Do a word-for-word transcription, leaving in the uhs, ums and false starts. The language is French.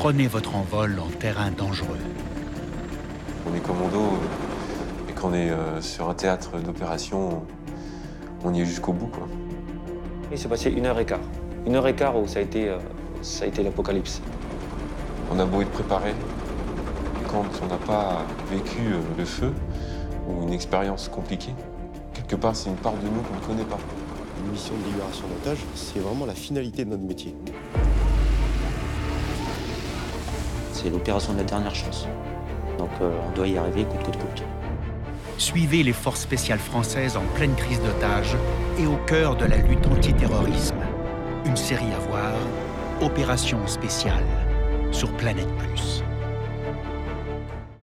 prenez votre envol en terrain dangereux. On est commando, et quand on est euh, sur un théâtre d'opération, on y est jusqu'au bout, quoi. Il s'est passé une heure et quart. Une heure et quart où ça a été, euh, ça a été l'apocalypse. On a beau être préparé, quand on n'a pas vécu euh, le feu ou une expérience compliquée, quelque part, c'est une part de nous qu'on ne connaît pas. Une mission de libération d'otages, c'est vraiment la finalité de notre métier. C'est l'opération de la dernière chance. Donc euh, on doit y arriver coûte que coûte. Suivez les forces spéciales françaises en pleine crise d'otages et au cœur de la lutte antiterrorisme. Une série à voir, Opération spéciale, sur Planète Plus.